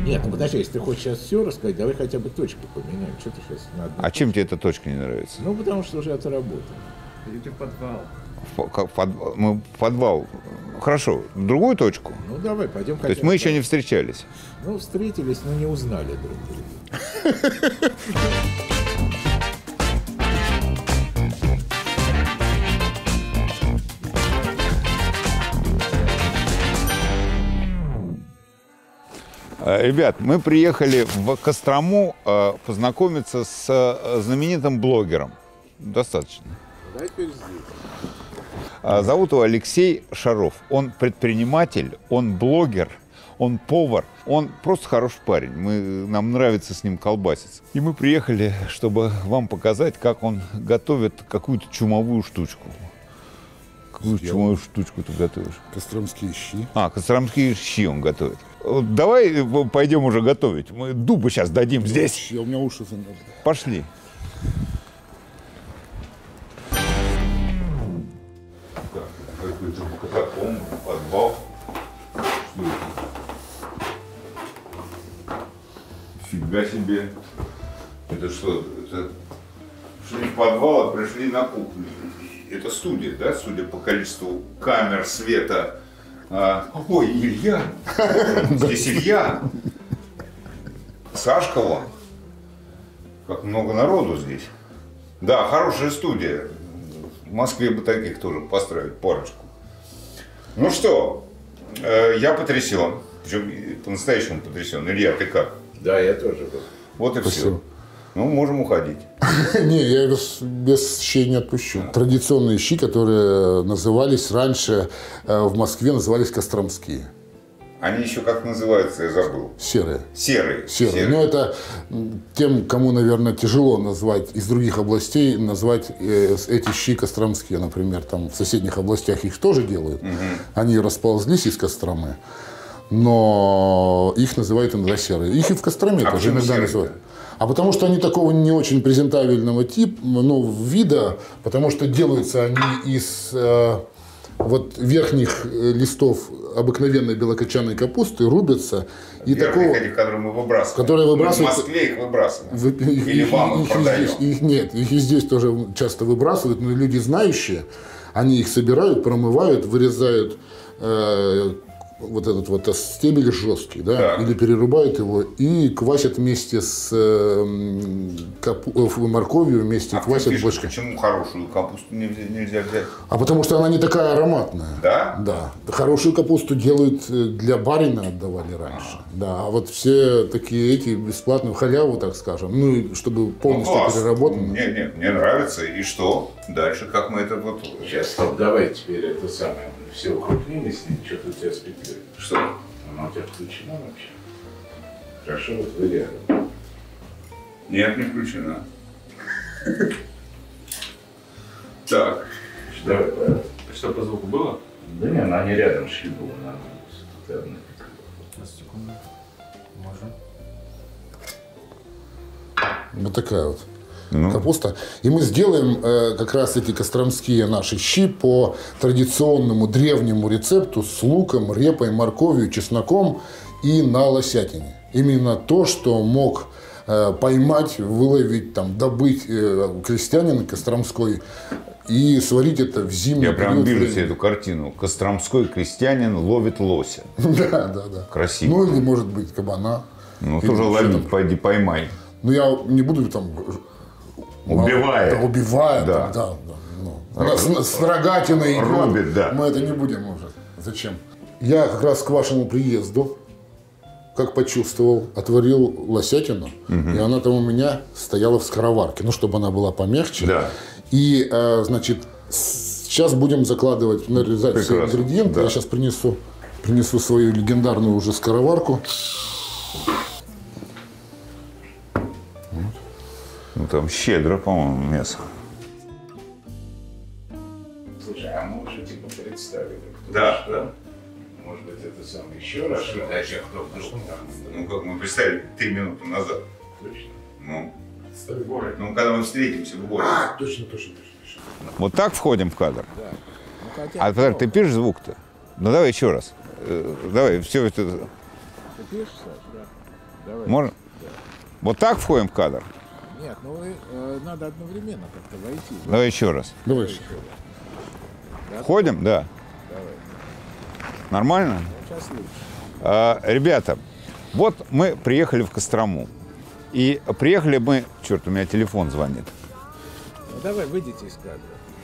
Нет, ну подожди, если ты хочешь сейчас все рассказать, давай хотя бы точку поменяем. Что ты сейчас надо? А чем тебе эта точка не нравится? Ну, потому что уже отработано. Или подвал. Мы подвал. Хорошо, другую точку? Ну, давай, пойдем хотя бы. То есть мы еще не встречались? Ну, встретились, но не узнали друг друга. Ребят, мы приехали в Кострому познакомиться с знаменитым блогером. Достаточно. Давай теперь здесь. Зовут его Алексей Шаров. Он предприниматель, он блогер, он повар, он просто хороший парень. Нам нравится с ним колбаситься. И мы приехали, чтобы вам показать, как он готовит какую-то чумовую штучку. Какую чумовую штучку ты готовишь? Костромские щи. Костромские щи он готовит. Давай пойдем уже готовить. Мы дуба сейчас дадим здесь. У меня уши замерзли. Пошли. Катакомб, подвал. Что это? Фига себе. Это что? Это шли в подвал, а пришли на кухню. Это студия, да? Судя по количеству камер, света. Ой, Илья. Здесь Илья. Сашка вон. Как много народу здесь. Да, хорошая студия. В Москве бы таких тоже построить парочку. Ну что, я потрясен. Причем по-настоящему потрясен. Илья, ты как? Да, я тоже был. Вот и все. Ну, можем уходить. Не, я без щей не отпущу. Традиционные щи, которые назывались раньше, в Москве назывались костромские. Они еще как называются, я забыл. Серые. Серые. Ну, это тем, кому, наверное, тяжело назвать из других областей, назвать эти щи костромские, например. Там в соседних областях их тоже делают. Угу. Они расползлись из Костромы, но их называют иногда серые. Их и в Костроме тоже иногда называют. А потому что они такого не очень презентабельного типа, вида, потому что делаются они из вот верхних листов обыкновенной белокочанной капусты, рубятся. И такого, этих, которые мы выбрасываем. Которые выбрасывают, в Москве их выбрасывают. Или вам их продаем. Нет, их и здесь тоже часто выбрасывают, но люди знающие, они их собирают, промывают, вырезают вот этот вот стебель жесткий, да, или перерубают его и квасят вместе с морковью, вместе квасят больше. Почему хорошую капусту нельзя взять? А потому что она не такая ароматная. Да? Да. Хорошую капусту делают для барина, отдавали раньше. Да, а вот все такие эти бесплатные, халяву, так скажем, ну, и чтобы полностью переработаны. Нет, мне нравится. И что? Дальше, как мы это вот... Сейчас, стоп, давай теперь это самое. Все укрупнили с ним, что-то у тебя спетлирует. Что? Она у тебя включена вообще? Хорошо, вот вы рядом. Нет, не включена. Так. Давай, правильно. Что по звуку было? Да не, она не рядом шли была, нормально. Секунду. Можно. Вот такая вот капуста. И мы сделаем как раз эти костромские наши щи по традиционному древнему рецепту с луком, репой, морковью, чесноком и на лосятине. Именно то, что мог поймать, выловить, там, добыть крестьянин костромской и сварить это в зимний период. Я прям вижу времени. себе эту картину. Костромской крестьянин ловит лося. Да. Красиво. Ну или может быть кабана. Ну тоже лови, пойди поймай. Ну я не буду там... Убивает. Убивает, да. Да. Ну, с рогатиной рубит, да. Мы это не будем уже. Зачем? Я как раз к вашему приезду, как почувствовал, отварил лосятину, и она там у меня стояла в скороварке, ну, чтобы она была помягче. Да. И, значит, сейчас будем закладывать, нарезать все ингредиенты. Да. Я сейчас принесу свою легендарную уже скороварку. Ну, там щедро, по-моему, мясо. Слушай, а мы уже типа представили. Да. Может быть, это самое еще раз, для тех, кто вдруг там. Ну, как мы представили 3 минуты назад. Точно. Ну, В городе. ну, когда мы встретимся в городе. Точно. Вот так входим в кадр? Да. Ну, А теперь ты пишешь звук-то? Ну, давай еще раз. Давай, все это... Ты пишешь, Саш, да? Давай. Можно? Вот так входим в кадр? Нет, ну надо одновременно как-то войти. Давай еще раз. Давай еще. Входим? Да. Нормально? Сейчас лучше. Ребята, вот мы приехали в Кострому. И приехали мы... Черт, у меня телефон звонит. Ну, давай, выйдите из кадра.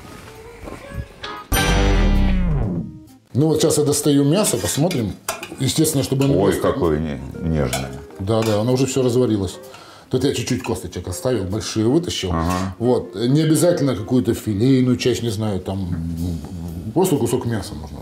Ну вот сейчас я достаю мясо, посмотрим. Естественно, чтобы оно... Ой, какое нежное. Да, оно уже все разварилось. Тут я чуть-чуть косточек оставил, большие вытащил. Вот. Не обязательно какую-то филейную часть, не знаю, там просто кусок мяса можно.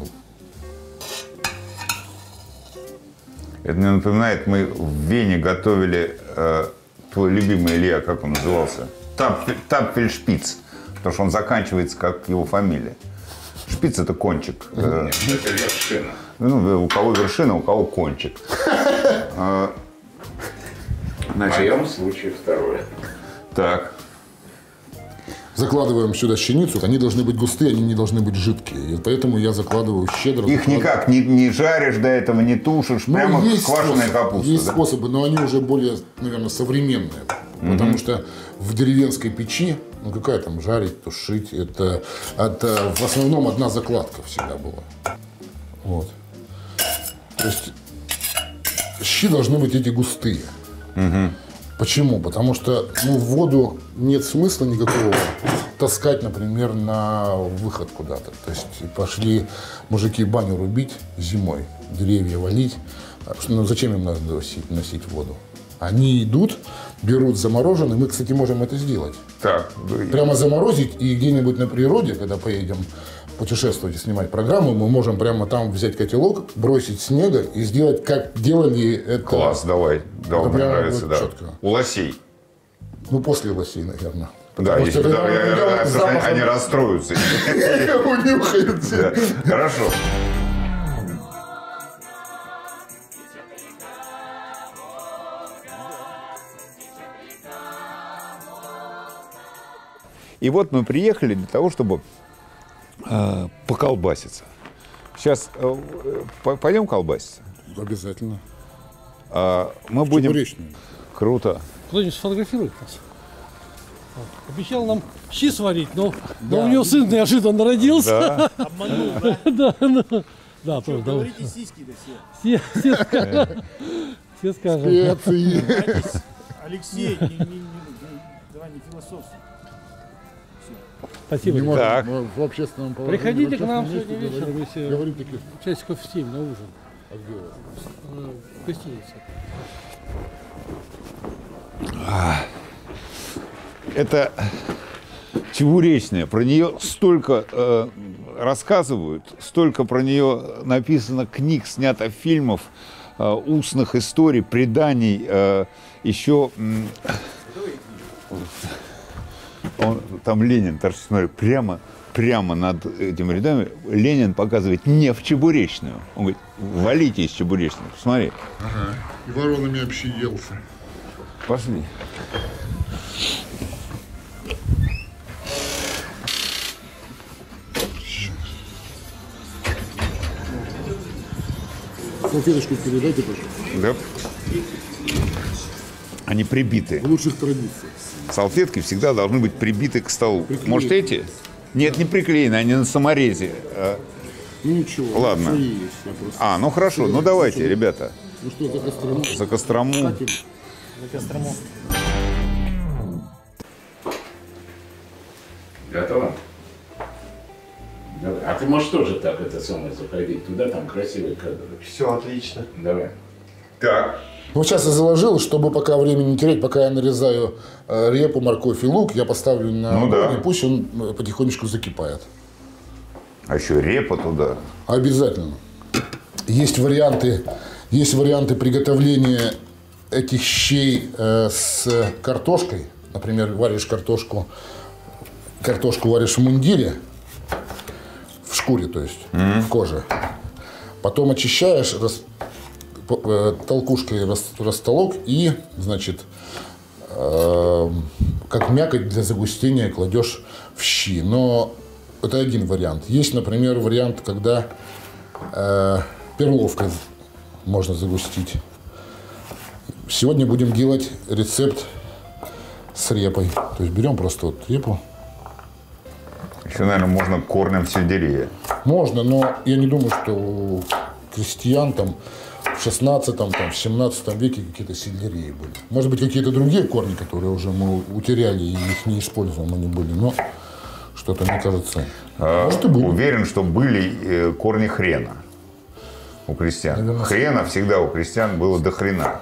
Это мне напоминает, мы в Вене готовили твой любимый, Илья, как он назывался? Тапфельшпиц. Потому что он заканчивается, как его фамилия. Шпиц – это кончик. Это вершина. Ну, у кого вершина, у кого кончик. В моем случае второе. Так. Закладываем сюда щеницу. Они должны быть густые, они не должны быть жидкие. И поэтому я закладываю щедро. Их никак не жаришь до этого, не тушишь. Ну, Прямо есть квашеная способ, капуста. Есть Да? способы, но они уже более, наверное, современные. Потому что в деревенской печи, ну какая там жарить, тушить, это в основном одна закладка всегда была. Вот. То есть щи должны быть эти густые. Почему? Потому что в воду нет смысла никакого таскать, например, на выход куда-то. То есть пошли мужики баню рубить зимой, деревья валить. Ну, зачем им надо носить воду? Они идут, берут замороженный. Мы, кстати, можем это сделать. Так. Прямо заморозить и где-нибудь на природе, когда поедем путешествовать и снимать программу, мы можем прямо там взять котелок, бросить снега и сделать, как делали это. Класс, давай. Да, мне прямо нравится, вот да. четко. У лосей. Ну, после лосей, наверное. Да, Потому если, что когда да, запахом они расстроятся. унюхают. Да. Хорошо. И вот мы приехали для того, чтобы поколбаситься. Сейчас пойдем колбаситься. Обязательно. Мы будем... Чебуречную. Круто. Кто-нибудь сфотографирует нас. Обещал нам щи сварить, но у него сын неожиданно родился. Да. Обманул, да? Да, тоже. Говорите сиськи да все. Все скажем. Специи. Алексей, давай не философствуй. Спасибо. Не можем, Так. мы в общественном положении. Приходите в к нам общественном сегодня месте вечером, если говорим таких. часиков в 7 на ужин. А где вы? В гостинице. Это чебуречная. Про нее столько рассказывают, столько про нее написано книг, снято фильмов, устных историй, преданий. Еще там Ленин торчит, смотри, прямо над этими рядами Ленин показывает не в чебуречную. Он говорит, валите из чебуречной. Посмотри. Ага. И воронами объелся. Пошли. Салфеточку передайте, пожалуйста. Да. Они прибиты. В лучших традициях. Салфетки всегда должны быть прибиты к столу. Может, эти? Нет, не приклеены, они на саморезе. Ну ничего. Ладно. всё есть. Я просто- Ну хорошо, ну давайте, ребята, Ну что, за Кострому? за Кострому. Готово? Давай. А ты можешь тоже так это самое заходить туда, там красивый кадр. Все отлично. Давай. Так. Ну, сейчас я заложил, чтобы пока времени не терять, пока я нарезаю репу, морковь и лук, я поставлю на Ну да. огонь, и пусть он потихонечку закипает. А еще репа туда. Обязательно. Есть варианты приготовления этих щей с картошкой. Например, варишь картошку варишь в мундире, в шкуре, то есть, в коже. Потом очищаешь, толкушкой растолок и, значит, как мякоть для загустения кладешь в щи. Но это один вариант. Есть, например, вариант, когда перловкой можно загустить Сегодня будем делать рецепт с репой. То есть берем просто вот репу. Еще, наверное, можно корнем сельдерея. Можно, но я не думаю, что у крестьян там в 16-м, там, в 17 веке какие-то сельдереи были. Может быть, какие-то другие корни, которые уже мы утеряли и их не используем, они были. Но что-то, мне кажется, может и были. Уверен, что были корни хрена у крестьян. Наверное, хрена всегда у крестьян было до хрена.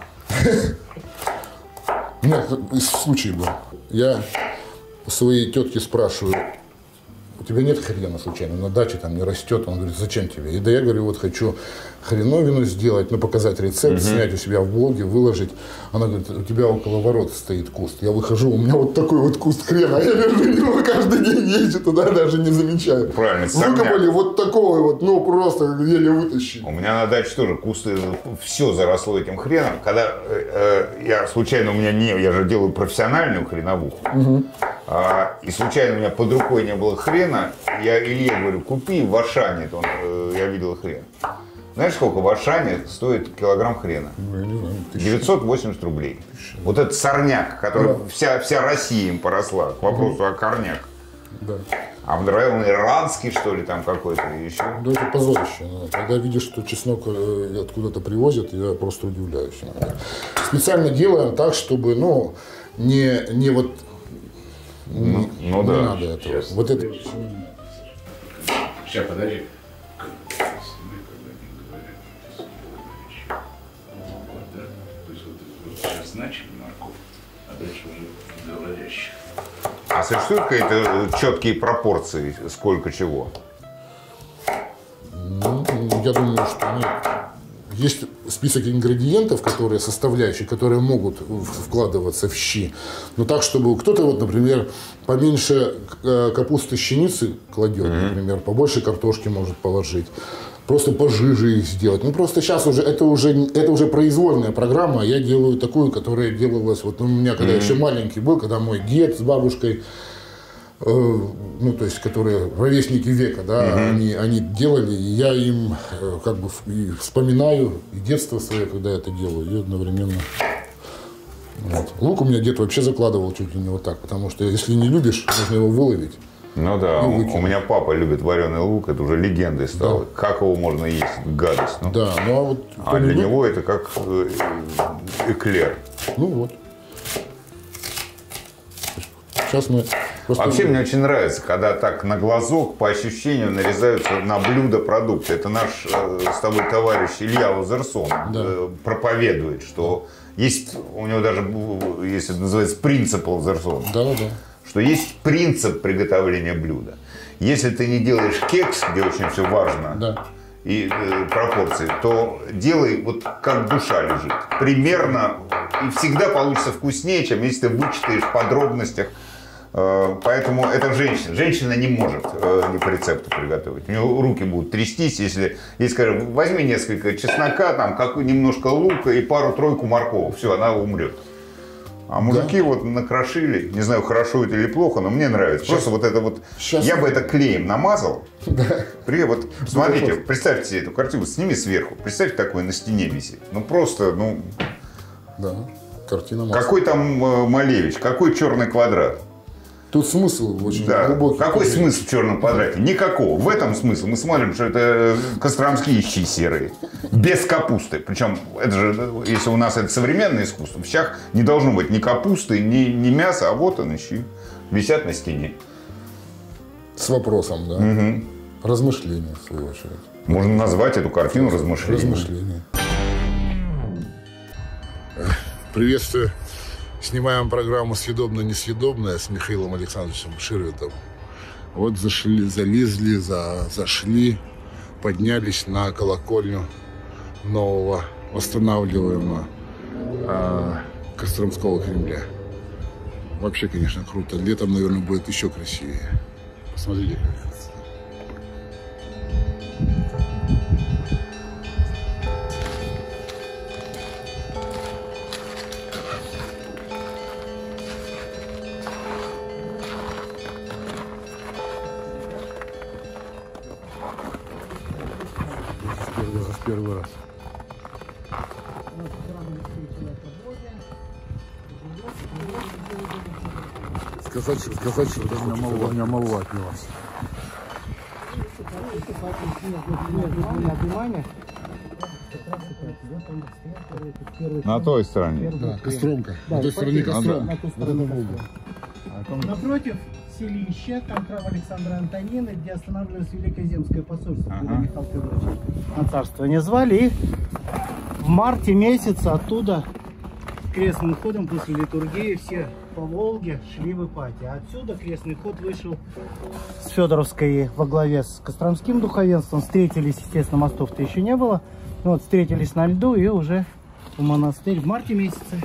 У меня случай был. Я у своей тетки спрашиваю: у тебя нет хрена случайно на даче, там не растет? Он говорит: зачем тебе? И да я говорю: вот хочу хреновину сделать, ну, показать рецепт, снять у себя в блоге, выложить. Она говорит: у тебя около ворот стоит куст. Я выхожу, у меня вот такой вот куст хрена. Я лежу, его каждый день езжу туда, даже не замечаю. Правильно, выкопали вот такого вот, ну, просто еле вытащили. У меня на даче тоже кусты, все заросло этим хреном. Когда я случайно, я же делаю профессиональную хреновуху, и случайно у меня под рукой не было хрена, я Илье говорю: купи в Ашане, я видел хрен. Знаешь, сколько в Ашане стоит килограмм хрена? Ну, я не знаю, 980 рублей. Вот этот сорняк, который вся Россия им поросла, к вопросу о корнях. Да. А он иранский, что ли, там какой-то еще? Да, это позорище. Когда видишь, что чеснок откуда-то привозят, я просто удивляюсь. Специально делаем так, чтобы, ну, не вот... Ну не да. надо этого. Сейчас. Вот это... Сейчас, подожди. Сейчас начали морковь, а дальше уже для владящих. А существуют какие-то четкие пропорции, сколько чего? Ну, я думаю, что есть список ингредиентов, которые составляющие, которые могут вкладываться в щи. Но так, чтобы кто-то, вот, например, поменьше капусты щеницы кладет, например, побольше картошки может положить. Просто пожиже их сделать. Ну, просто сейчас это уже произвольная программа. Я делаю такую, которая делалась вот у меня, когда я еще маленький был, когда мой дед с бабушкой, ну, то есть, которые ровесники века, да, они делали, и я им как бы и вспоминаю и детство свое, когда я это делаю, и одновременно. Вот. Лук у меня дед вообще закладывал чуть ли не вот так, потому что если не любишь, нужно его выловить. Ну да, у меня папа любит вареный лук, это уже легендой стало. Да. Как его можно есть, гадость. Ну. Да, ну а вот... А для него это как эклер. Ну вот. Сейчас мы... Просто... Вообще мне очень нравится, когда так на глазок, по ощущению, нарезаются на блюдо продукты. Это наш с тобой товарищ Илья Лазерсон проповедует, что есть, у него даже есть, это называется, принцип Лазерсона. Да. Что есть принцип приготовления блюда. Если ты не делаешь кекс, где очень все важно, и пропорции, то делай вот как душа лежит. Примерно, и всегда получится вкуснее, чем если ты вычитаешь в подробностях. Поэтому это женщина. Женщина не может не по рецепту приготовить. У нее руки будут трястись, если скажем, возьми несколько чеснока, там, немножко лука и пару-тройку морковок. Все, она умрет. А мужики вот накрошили, не знаю, хорошо это или плохо, но мне нравится. Сейчас, просто вот это вот, я бы это клеем намазал. Вот, смотрите, представьте себе эту картину, сними сверху. Представьте, такое на стене висит. Ну просто, ну... Да, картина масла. Какой там Малевич, какой черный квадрат? Тут смысл очень глубокий. Какой смысл в черном квадрате? Никакого. В этом смысл. Мы смотрим, что это костромские щи серые. Без капусты. Причем, это же, если у нас это современное искусство, в щах не должно быть ни капусты, ни мяса, а вот они щи. Висят на стене. С вопросом, да. Размышления, в свою очередь. Можно назвать эту картину размышлением. Размышления. Приветствую. Снимаем программу «Съедобно-несъедобное» с Михаилом Александровичем Ширвиндом. Вот залезли, зашли, поднялись на колокольню нового восстанавливаемого Костромского Кремля. Вообще, конечно, круто. Летом, наверное, будет еще красивее. Посмотрите. Первый раз. сказать, что у меня молва отнялась. На той стороне. Да, Костромка. На той стороне Костром. Напротив селища, там храм Александра Антонины, где останавливалось Великое Земское посольство. Михаил Федорович на царствование звали. И в марте месяце оттуда крестным ходом после литургии все по Волге шли в Ипатии. А отсюда крестный ход вышел с Федоровской во главе с Костромским духовенством. Встретились, естественно, мостов-то еще не было. Вот, встретились на льду и уже в монастырь в марте месяце.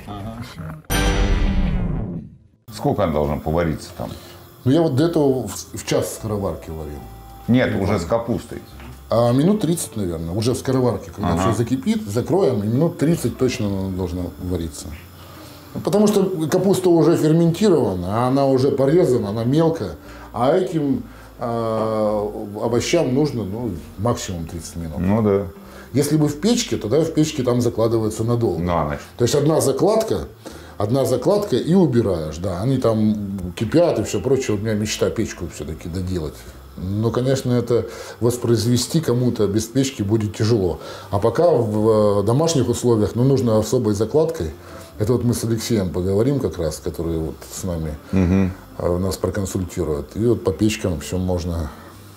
Сколько она должна повариться там? Ну, я вот до этого в час в скороварке варил. Нет, уже с капустой. А минут 30, наверное, уже в скороварке. Когда все закипит, закроем, и минут 30 точно она должна вариться. Потому что капуста уже ферментирована, она уже порезана, она мелкая. А этим овощам нужно максимум 30 минут. Ну да. Если бы в печке, тогда в печке там закладывается надолго. На ночь. То есть одна закладка и убираешь. Да, они там кипят и все прочее. У меня мечта печку все-таки доделать. Но, конечно, это воспроизвести кому-то без печки будет тяжело. А пока в домашних условиях, нужно особой закладкой. Это вот мы с Алексеем поговорим как раз, который вот с нами нас проконсультирует. И вот по печкам все можно...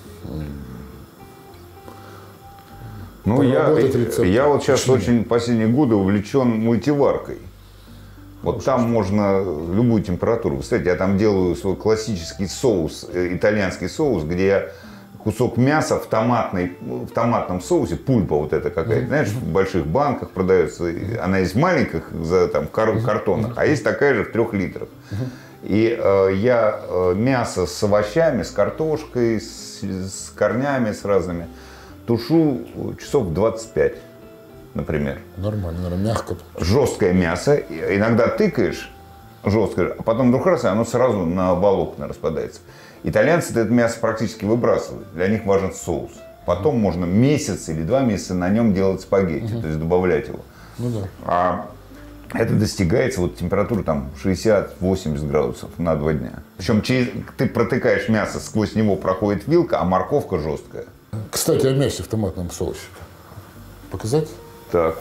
Ну, я вот сейчас очень последние годы увлечен мультиваркой. Вот там можно любую температуру. Кстати, я там делаю свой классический соус, итальянский соус, где я кусок мяса в томатном соусе, пульпа вот эта какая-то, знаешь, в больших банках продается. Она есть в маленьких, картонах, а есть такая же в 3 литрах. И я мясо с овощами, с картошкой, с корнями, с разными, тушу часов 25, например. Нормально, мягко. Жесткое мясо. Иногда тыкаешь жесткое, а потом вдруг раз, и оно сразу на волокна распадается. Итальянцы это мясо практически выбрасывают. Для них важен соус. Потом можно месяц или 2 месяца на нем делать спагетти, то есть добавлять его. Ну да. А это достигается вот температура там 60-80 градусов на 2 дня. Причем ты протыкаешь мясо, сквозь него проходит вилка, а морковка жесткая. Кстати, о мясе в томатном соусе. Показать? Так.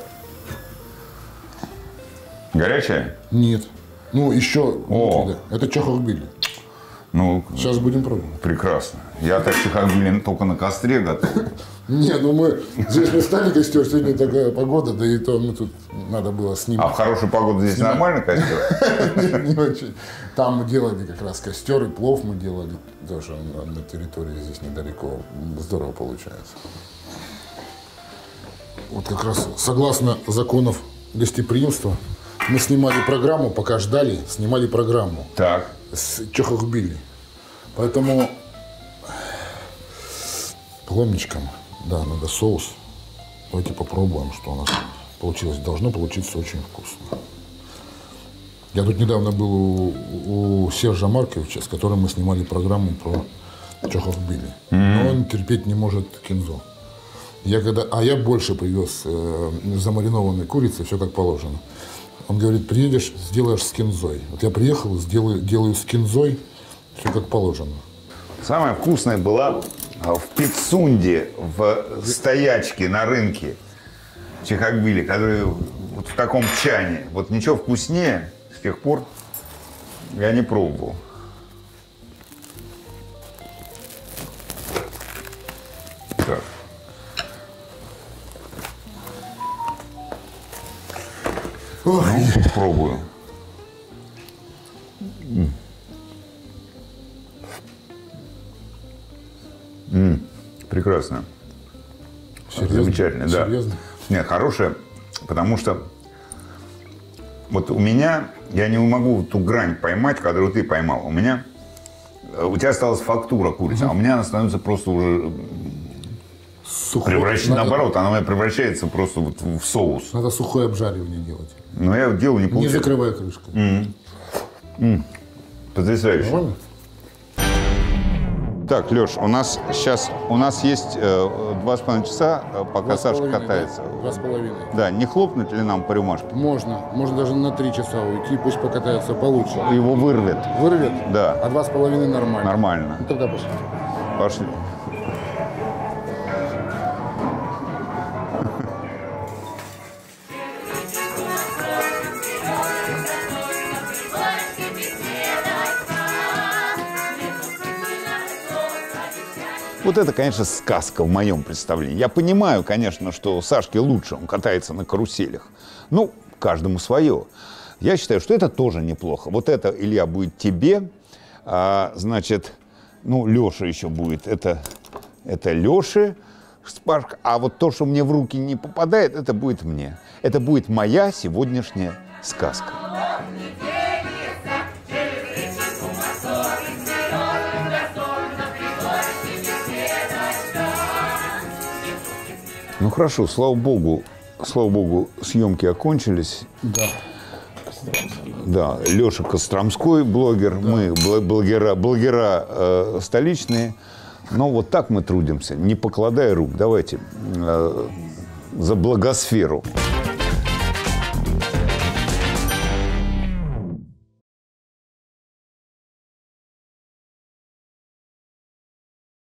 Горячая? Нет. Ну, еще О. внутри, да. Это чохохбили. Ну, Сейчас будем пробовать. прекрасно. Я так чехохбили только на костре готов. Не, мы здесь не стали костер, сегодня такая погода, да и то мы тут надо было снимать. А в хорошую погоду здесь нормально костер? Не очень. Там мы делали как раз костер и плов мы делали тоже на территории здесь недалеко. Здорово получается. Вот как раз согласно законов гостеприимства мы снимали программу, пока ждали, снимали программу. Так. С чохохбили. Поэтому пломничком, да, надо соус. Давайте попробуем, что у нас получилось. Должно получиться очень вкусно. Я тут недавно был у Сержа Марковича, с которым мы снимали программу про чохохбили. Но он терпеть не может кинзу. Я больше привез замаринованной курицы, все как положено. Он говорит, приедешь, сделаешь с кинзой. Вот я приехал, делаю с кинзой, все как положено. Самая вкусная была в Пицунде, в стоячке на рынке чехохбили, которые вот в таком чане. Вот ничего вкуснее с тех пор я не пробовал. Так. Ну, попробую. Прекрасно. Серьезно? Замечательно, да. Серьезно? Нет, хорошая, потому что вот у меня, я не могу ту грань поймать, которую ты поймал. У тебя осталась фактура курицы, а у меня она становится просто уже наоборот, она у меня превращается просто вот в соус. Надо сухое обжаривание делать. Но я делаю не Не получается. закрывая крышкой. Потрясающе. Нормально? Так, Леш, у нас сейчас есть 2,5 часа, пока Сашка катается. 2,5. Да, не хлопнуть ли нам по рюмашке? Можно даже на 3 часа уйти, пусть покатается получше. Его вырвет. Вырвет? Да. А 2,5 нормально. Нормально. Ну, тогда пошли. Пошли. Вот это, конечно, сказка в моем представлении. Я понимаю, конечно, что Сашке лучше, он катается на каруселях. Ну, каждому свое. Я считаю, что это тоже неплохо. Вот это, Илья, будет тебе, значит, ну, Леша еще будет. Это Леше шпажка. А вот то, что мне в руки не попадает, это будет мне. Это будет моя сегодняшняя сказка. Ну хорошо, слава богу, съемки окончились. Да. Да, Леша Костромской, блогер, да. Мы блогера столичные. Но вот так мы трудимся, не покладая рук. Давайте за благосферу.